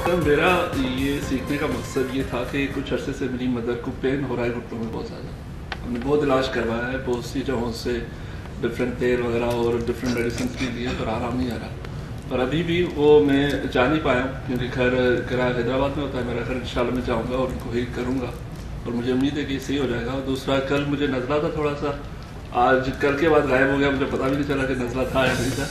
तो मेरा ये सीखने का मकसद ये था कि कुछ अरसे से मेरी मदर को पेन हो रहा है घुटनों में बहुत ज़्यादा। हमने बहुत इलाज करवाया है, बहुत सी जगहों से डिफरेंट तेल वगैरह और डिफरेंट मेडिसिन भी दिए, पर आराम नहीं आ रहा। पर अभी भी वो मैं जा नहीं पाया हूँ क्योंकि घर किराया हैदराबाद में होता है मेरा घर। इंशाल्लाह मैं जाऊँगा और उनको हील करूँगा और मुझे उम्मीद है कि सही हो जाएगा। और दूसरा, कल मुझे नज़ला था थोड़ा सा, आज कल के बाद गायब हो गया, मुझे पता भी नहीं चला कि नज़ला था या नहीं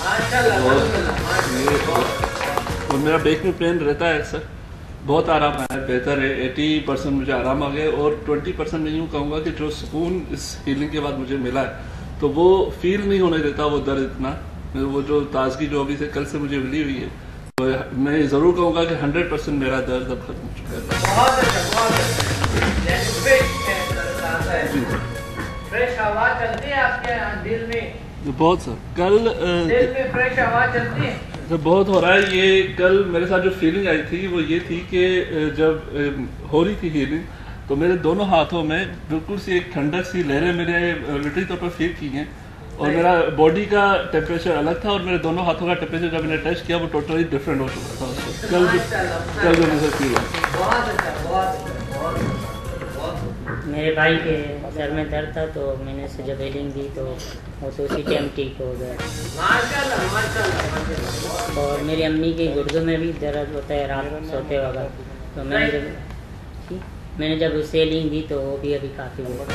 था। और मेरा बैक में पेन रहता है अक्सर, बहुत आराम आया है, बेहतर है। 80% मुझे आराम आ गया और 20% मैं यूँ कहूँगा कि जो सुकून इस हीलिंग के बाद मुझे मिला है तो वो फील नहीं होने देता वो दर्द इतना, वो जो ताजगी जो अभी से कल से मुझे मिली हुई है। तो मैं ज़रूर कहूँगा कि 100% मेरा दर्द अब खत्म हो चुका है। फ्रेश हवा चलती है आपके दिल में? बहुत सर, कल दिल में फ्रेश हवा चलती है तो बहुत हो रहा है। ये कल मेरे साथ जो फीलिंग आई थी वो ये थी कि जब हो रही थी हीलिंग तो मेरे दोनों हाथों में बिल्कुल सी एक ठंडक सी लहरें मेरे लिटरली तौर पर फील की हैं और मेरा बॉडी का टेम्परेचर अलग था और मेरे दोनों हाथों का टेम्परेचर जब मैंने टच किया वो टोटली डिफरेंट हो चुका था उससे। कल जो मुझे फील हुआ। मेरे भाई के सर में दर्द था तो मैंने उसे जब हीलिंग दी तो वो तो उसी टाइम ठीक हो गया। और मेरी अम्मी के गुर्दों में भी दर्द होता है रात सोते वक्त, तो मैंने जब उसे हीलिंग दी तो वो भी अभी काफ़ी हुआ।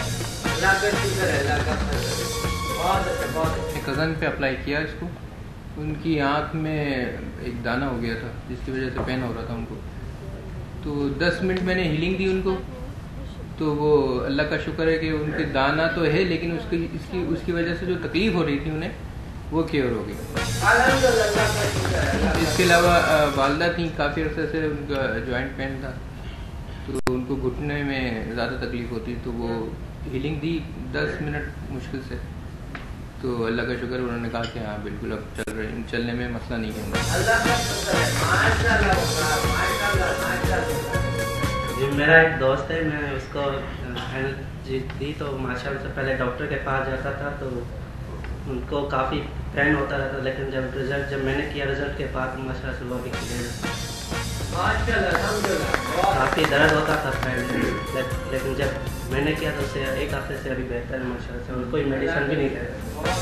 कज़न पे अप्लाई किया इसको, उनकी आँख में एक दाना हो गया था जिसकी वजह से पेन हो रहा था उनको। तो 10 मिनट मैंने हीलिंग दी उनको, तो वो अल्लाह का शुक्र है कि उनके दाना तो है लेकिन उसकी वजह से जो तकलीफ हो रही थी उन्हें वो क्योर हो गई। इसके अलावा वालदा थी, काफ़ी अर्से से उनका जॉइंट पेन था तो उनको घुटने में ज़्यादा तकलीफ होती, तो वो हीलिंग दी 10 मिनट मुश्किल से, तो अल्लाह का शुक्र उन्होंने कहा कि हाँ बिल्कुल अब चलने में मसला नहीं है। मेरा एक दोस्त है, मैं उसको एनर्जी दी तो माशाल्लाह से पहले डॉक्टर के पास जाता था तो उनको काफ़ी पेन होता रहता, लेकिन जब मैंने किया रिजल्ट के बाद माशाल्लाह से वो भी क्लियर, काफ़ी दर्द होता था पहले, लेकिन जब मैंने किया तो उससे एक हफ्ते से अभी बेहतर है माशाल्लाह से, और कोई मेडिसिन भी नहीं है।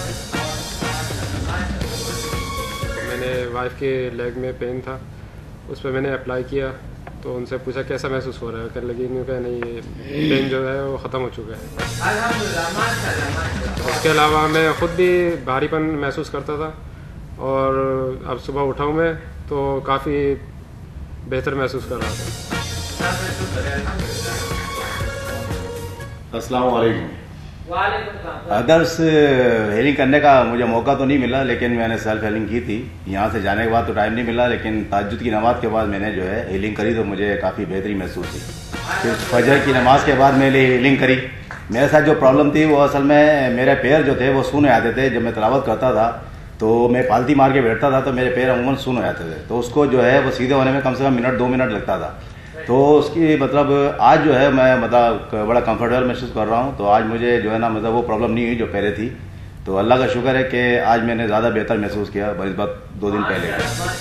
मैंने वाइफ के लेग में पेन था, उस पर मैंने अप्लाई किया तो उनसे पूछा कैसा महसूस हो रहा है, कहने लगी इन्होंने नहीं ये पेन जो है वो ख़त्म हो चुका है। उसके अलावा मैं ख़ुद भी भारीपन महसूस करता था और अब सुबह उठा हूँ मैं तो काफ़ी बेहतर महसूस कर रहा था। अस्सलाम वालेकुम। अदर्स हीलिंग करने का मुझे मौका तो नहीं मिला, लेकिन मैंने सेल्फ हीलिंग की थी। यहाँ से जाने के बाद तो टाइम नहीं मिला, लेकिन तहज्जुद की नमाज के बाद मैंने जो है हीलिंग करी तो मुझे काफ़ी बेहतरी महसूस हुई। फिर फजर की नमाज के बाद मैंने हीलिंग करी। मेरे साथ जो प्रॉब्लम थी वो असल में मेरे पैर जो थे वो सुन हो जाते थे। जब मैं तिलावत करता था तो मैं पालती मार के बैठता था तो मेरे पैर अमूमन सुन हो जाते थे, तो उसको जो है वो सीधे होने में कम से कम मिनट 2 मिनट लगता था। तो उसकी मतलब आज जो है मैं मतलब बड़ा कंफर्टेबल महसूस कर रहा हूँ। तो आज मुझे जो है ना मतलब वो प्रॉब्लम नहीं हुई जो पहले थी, तो अल्लाह का शुक्र है कि आज मैंने ज़्यादा बेहतर महसूस किया बनिस्बत 2 दिन पहले।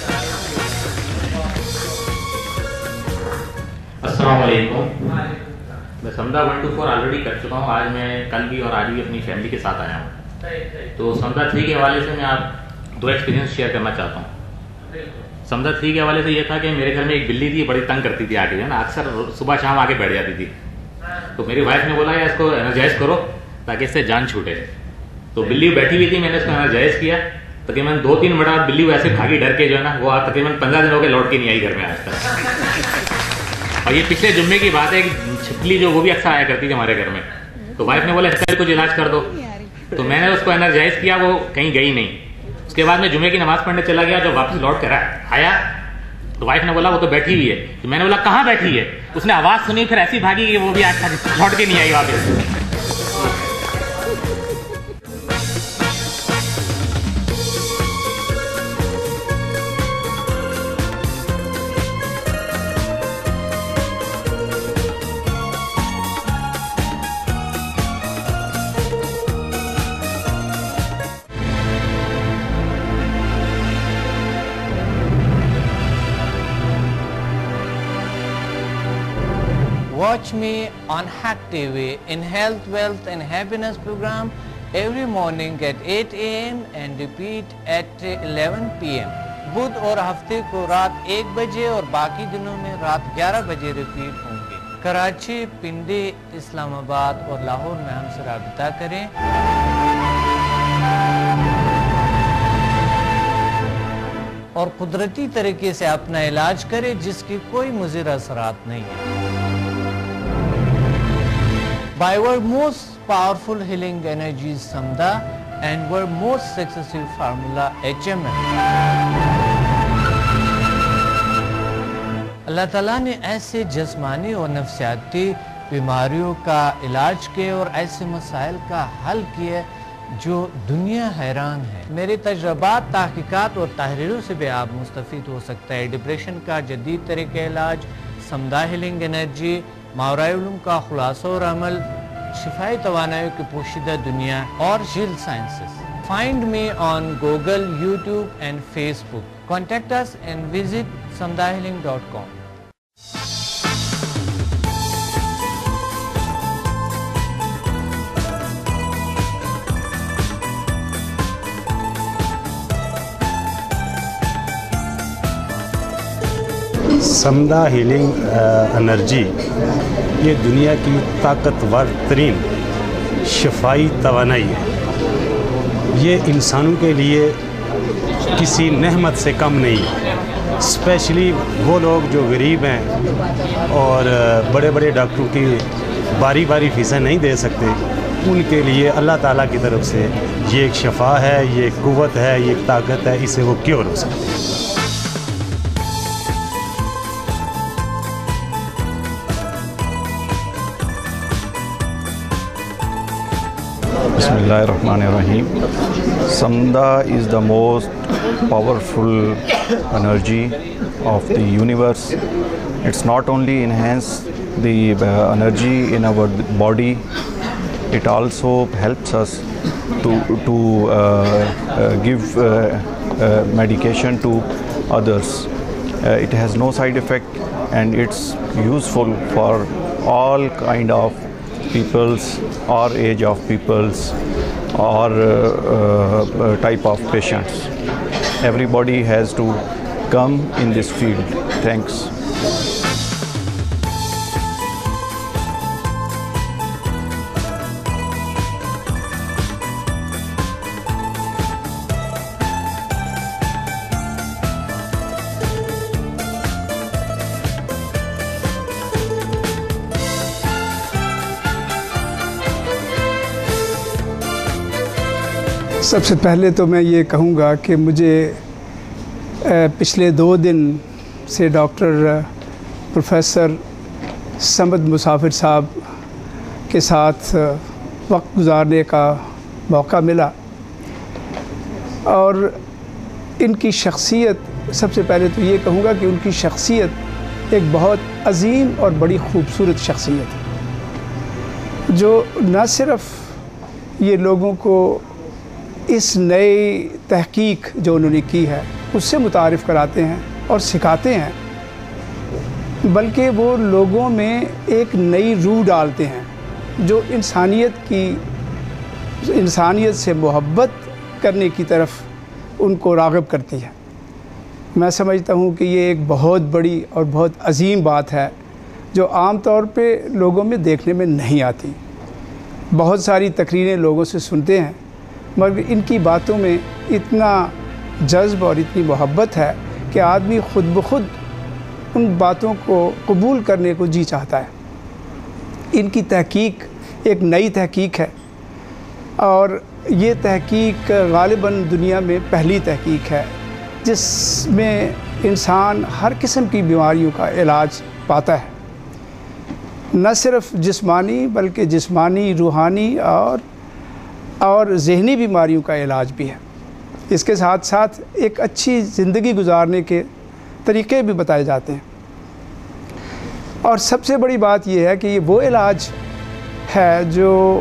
अस्सलाम वालेकुम। मैं समदा 124 ऑलरेडी कर चुका हूँ। आज मैं कल भी और आज भी अपनी फैमिली के साथ आया हूँ। तो समदा 3 के हवाले से मैं आप 2 एक्सपीरियंस शेयर करना चाहता हूँ। समझा 3 के हवाले से ये था कि मेरे घर में एक बिल्ली थी, बड़ी तंग करती थी आके, है ना, अक्सर सुबह शाम आके बैठ जाती थी। तो मेरी वाइफ ने बोला यार इसको एनर्जाइज करो ताकि इससे जान छूटे। तो बिल्ली बैठी हुई थी, मैंने इसको एनर्जाइज किया। तकरीबन 2-3 मिनट बिल्ली वैसे भागी डर के, जो है ना, वो तकरीबन 15 दिन हो गए लौट के नहीं आई घर में आज तक। और ये पिछले जुम्मे की बात है कि छिपली जो वो भी अक्सर आया करती थी हमारे घर में। तो वाइफ ने बोला इसका कुछ इलाज कर दो। तो मैंने उसको एनर्जाइज किया, वो कहीं गई नहीं। उसके बाद मैं जुमे की नमाज पढ़ने चला गया। जब वापस लौट कर आया तो वाइफ ने बोला वो तो बैठी हुई है। तो मैंने बोला कहाँ बैठी है? उसने आवाज सुनी, फिर ऐसी भागी कि वो भी आज लौट के नहीं आई वापस। Watch me on Hack TV in Health, Wealth and Happiness program every morning at 8 AM and repeat at 11 PM. बुध और हफ्ते को रात 1 बजे और बाकी दिनों में रात 11 बजे रिपीट होंगे। कराची, पिंडी, इस्लामाबाद और लाहौर में हमसे राब्ता करें। और कुदरती तरीके से अपना इलाज करें जिसकी कोई मुज़िर असरात नहीं है। By our most powerful healing energies Samda and our most successful formula HMM. अल्लाह ताला ने ऐसे जिस्मानी और नफ्सियाती बीमारियों का इलाज किए और ऐसे मसाइल का हल किए जो दुनिया हैरान है। मेरे तजर्बात, तहकीकात और तहरीरों से भी आप मुस्तफ़ीद हो सकता है। डिप्रेशन का जदीद तरीक़े इलाज, समदा हीलिंग एनर्जी, मावराए उलूम का खुलासा और अमल, शिफाई तवानाई की पोशीदा दुनिया और shield sciences. Find me on Google, YouTube and Facebook. Contact us and visit samdahealing.com। Samda healing energy ये दुनिया की ताकतवर तरीन शफाई तवानाई है। ये इंसानों के लिए किसी नेमत से कम नहीं है। स्पेशली वो लोग जो गरीब हैं और बड़े बड़े डॉक्टरों की बारी बारी फ़ीसें नहीं दे सकते, उनके लिए अल्लाह ताला की तरफ से ये एक शफा है, ये एक कुव्वत है, ये एक ताकत है, इससे वो क्योर हो सकते हैं। Bismillahirrahmanirrahim. Samda is the most powerful energy of the universe. It's not only enhance the energy in our body, it also helps us to give medication to others. It has no side effect and it's useful for all kind of peoples or age of peoples or type of patients. Everybody has to come in this field. Thanks. सबसे पहले तो मैं ये कहूँगा कि मुझे पिछले 2 दिन से डॉक्टर प्रोफेसर समद मुसाफिर साहब के साथ वक्त गुजारने का मौका मिला और इनकी शख्सियत, सबसे पहले तो ये कहूँगा कि उनकी शख्सियत एक बहुत अजीम और बड़ी ख़ूबसूरत शख्सियत है, जो न सिर्फ़ ये लोगों को इस नई तहकीक जो उन्होंने की है उससे मुतारिफ़ कराते हैं और सिखाते हैं, बल्कि वो लोगों में एक नई रूह डालते हैं जो इंसानियत से मोहब्बत करने की तरफ उनको राग़िब करती है। मैं समझता हूँ कि ये एक बहुत बड़ी और बहुत अजीम बात है जो आम तौर पे लोगों में देखने में नहीं आती। बहुत सारी तकरीरें लोगों से सुनते हैं मगर इनकी बातों में इतना जज्ब और इतनी मोहब्बत है कि आदमी ख़ुद ब खुद उन बातों को कबूल करने को जी चाहता है। इनकी तहकीक एक नई तहकीक है और ये तहकीक ग़ालिबन दुनिया में पहली तहकीक है जिसमें इंसान हर किस्म की बीमारियों का इलाज पाता है, न सिर्फ जिस्मानी बल्कि जिस्मानी, रूहानी और ज़हनी बीमारियों का इलाज भी है। इसके साथ साथ एक अच्छी ज़िंदगी गुजारने के तरीक़े भी बताए जाते हैं और सबसे बड़ी बात यह है कि ये वो इलाज है जो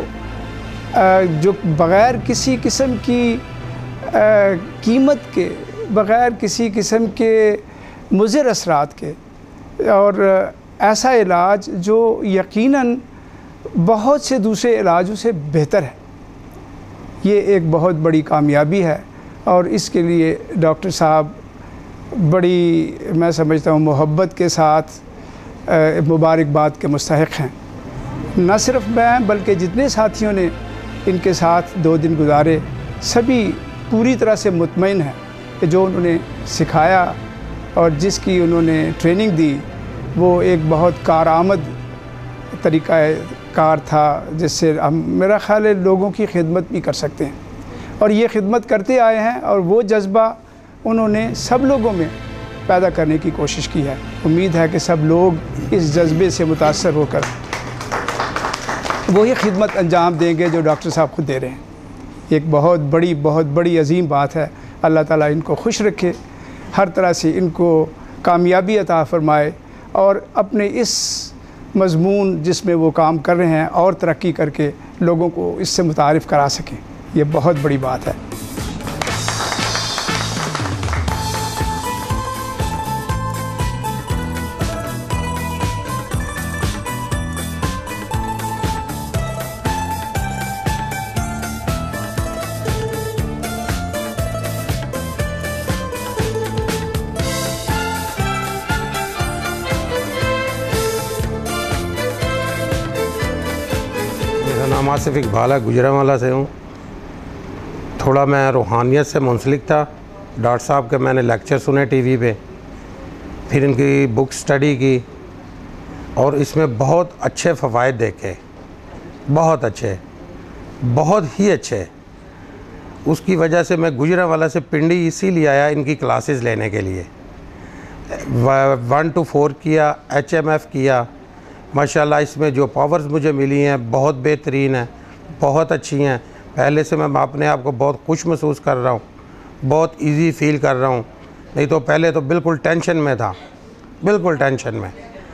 बग़ैर किसी किस्म की कीमत के, बग़ैर किसी किस्म के मुज़िर असरात के और ऐसा इलाज जो यकीनन बहुत से दूसरे इलाजों से बेहतर है। ये एक बहुत बड़ी कामयाबी है और इसके लिए डॉक्टर साहब बड़ी, मैं समझता हूँ, मोहब्बत के साथ मुबारकबाद के मुस्तहिक हैं। न सिर्फ मैं बल्कि जितने साथियों ने इनके साथ 2 दिन गुजारे, सभी पूरी तरह से मुतमईन हैं कि जो उन्होंने सिखाया और जिसकी उन्होंने ट्रेनिंग दी वो एक बहुत कारआमद तरीक़ा कार था, जिससे हम, मेरा ख़्याल है, लोगों की खिदमत भी कर सकते हैं और ये खिदमत करते आए हैं और वो जज्बा उन्होंने सब लोगों में पैदा करने की कोशिश की है। उम्मीद है कि सब लोग इस जज्बे से मुतासर होकर वही खिदमत अंजाम देंगे जो डॉक्टर साहब खुद दे रहे हैं। एक बहुत बड़ी अजीम बात है। अल्लाह ताला इनको खुश रखे, हर तरह से इनको कामयाबी अता फ़रमाए और अपने इस मज़मून जिसमें वो काम कर रहे हैं और तरक्की करके लोगों को इससे मुतारिफ़ करा सकें। ये बहुत बड़ी बात है। नाम आसिफ इकबाल है, गुजरांवाला से हूँ। थोड़ा मैं रूहानियत से मुंसलिक था। डॉक्टर साहब के मैंने लेक्चर सुने टीवी पे, फिर इनकी बुक स्टडी की और इसमें बहुत अच्छे फ़वाइद देखे, बहुत अच्छे, बहुत ही अच्छे। उसकी वजह से मैं गुजरांवाला से पिंडी इसीलिए आया इनकी क्लासेस लेने के लिए। 1 to 4 किया, HMF किया। माशाल्लाह इसमें जो पावर्स मुझे मिली हैं बहुत बेहतरीन है, बहुत अच्छी हैं। पहले से मैं अपने आप को बहुत खुश महसूस कर रहा हूँ, बहुत इजी फील कर रहा हूँ। नहीं तो पहले तो बिल्कुल टेंशन में था, बिल्कुल टेंशन में।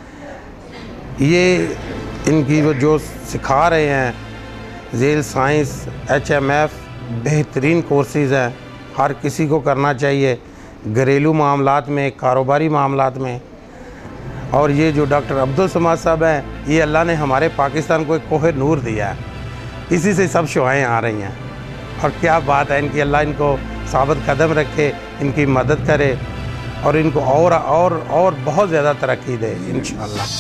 ये इनकी जो सिखा रहे हैं, झील साइंस, HMF, बेहतरीन कोर्सेज़ हैं, हर किसी को करना चाहिए, घरेलू मामलात में, कारोबारी मामलात में। और ये जो डॉक्टर अब्दुल समाद साहब हैं, ये अल्लाह ने हमारे पाकिस्तान को एक कोहे नूर दिया है, इसी से सब शुआएँ आ रही हैं। और क्या बात है इनकी, अल्लाह इनको साबित कदम रखे, इनकी मदद करे और इनको और बहुत ज़्यादा तरक्की दे इंशाअल्लाह।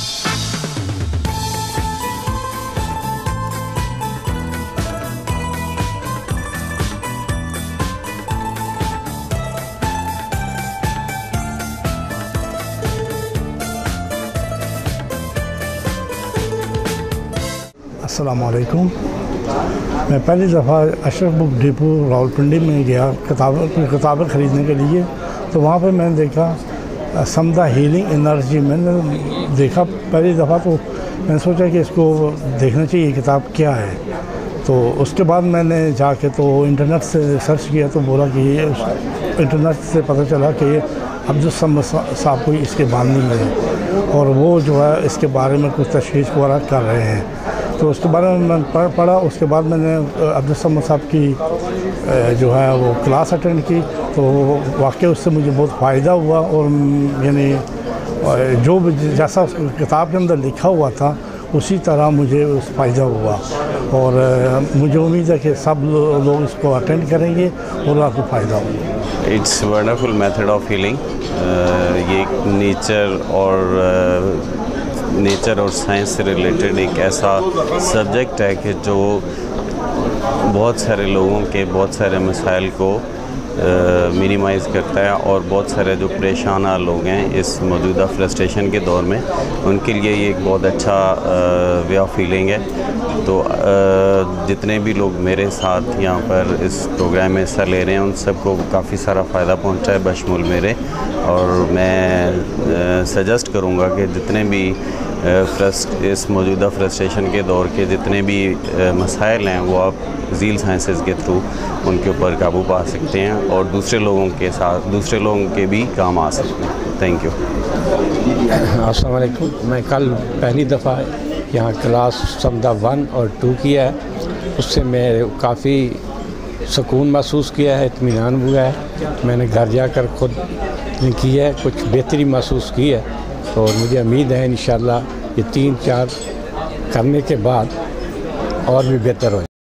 अस्सलामुअलैकुम। मैं पहली दफ़ा अशरफ बुक डिपो रावलपिंडी में गया किताबें ख़रीदने के लिए, तो वहाँ पे मैंने देखा समदा हीलिंग एनर्जी। मैंने देखा पहली दफ़ा, तो मैंने सोचा कि इसको देखना चाहिए, किताब क्या है। तो उसके बाद मैंने जाके तो इंटरनेट से सर्च किया, तो बोला कि ये इंटरनेट से पता चला कि ये अब्दुल समाद साहब कोई इसके बानी है और वो जो है इसके बारे में कुछ तशरीह वगैरह कर रहे हैं। तो उसके बारे में मैं पढ़ा। उसके बाद मैंने अब्दुल समाद साहब की जो है वो क्लास अटेंड की, तो वाकई उससे मुझे बहुत फ़ायदा हुआ। और यानी जो जैसा किताब के अंदर लिखा हुआ था उसी तरह मुझे उस फ़ायदा हुआ। और मुझे उम्मीद है कि सब लोग इसको अटेंड करेंगे और आपको फ़ायदा होगा। It's wonderful method of healing. ये नेचर और साइंस से रिलेटेड एक ऐसा सब्जेक्ट है कि जो बहुत सारे लोगों के बहुत सारे मसाइल को मिनिमाइज़ करता है और बहुत सारे जो परेशान लोग हैं इस मौजूदा फ्रस्ट्रेशन के दौर में, उनके लिए ये एक बहुत अच्छा वे ऑफ फीलिंग है। तो जितने भी लोग मेरे साथ यहाँ पर इस प्रोग्राम में हिस्सा ले रहे हैं उन सबको काफ़ी सारा फ़ायदा पहुँचा है बशमूल मेरे। और मैं सजेस्ट करूँगा कि जितने भी इस मौजूदा फ्रस्ट्रेशन के दौर के जितने भी मसाइल हैं वो आप झील साइंसेस के थ्रू उनके ऊपर काबू पा सकते हैं और दूसरे लोगों के भी काम आ सकते हैं। Thank you. अस्सलाम वालेकुम। मैं कल पहली दफ़ा यहाँ क्लास समदा 1 और 2 किया है, उससे मैं काफ़ी सुकून महसूस किया है, इत्मीनान हुआ है। मैंने घर जाकर खुद किया है, कुछ बेहतरी महसूस की है। और मुझे उम्मीद है इंशाअल्लाह ये 3-4 करने के बाद और भी बेहतर हो।